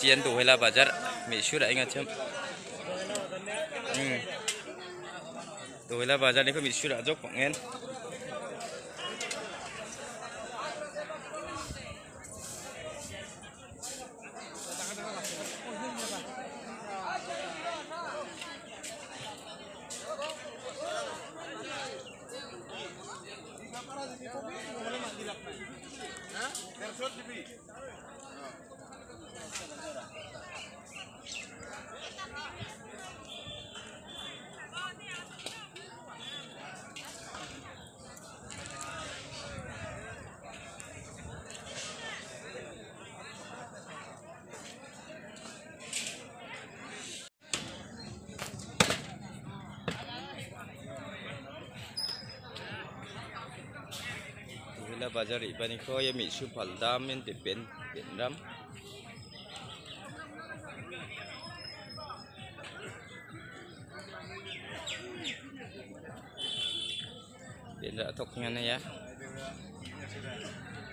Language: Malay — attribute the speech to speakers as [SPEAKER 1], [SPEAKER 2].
[SPEAKER 1] sian Dohela Bazar Misura ingat cem. Dohela Bazar ni ko Misura jok pengen. Dohela Bazar ibani ko ya Misu Paldam yang dipen ram. Tidak toknya ya.